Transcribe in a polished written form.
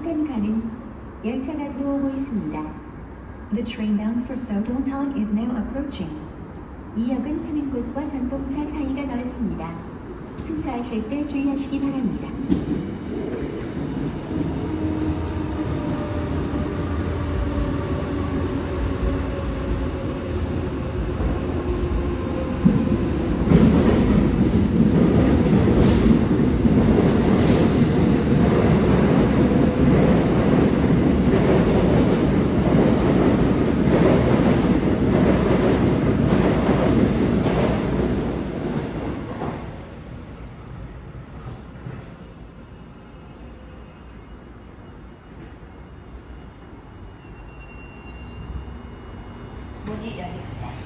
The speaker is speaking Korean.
소통탄 가는 열차가 들어오고 있습니다. The train bound for Sotontan is now approaching. 이 역은 타는 곳과 전동차 사이가 넓습니다. 승차하실 때 주의하시기 바랍니다. 문이 열립니다.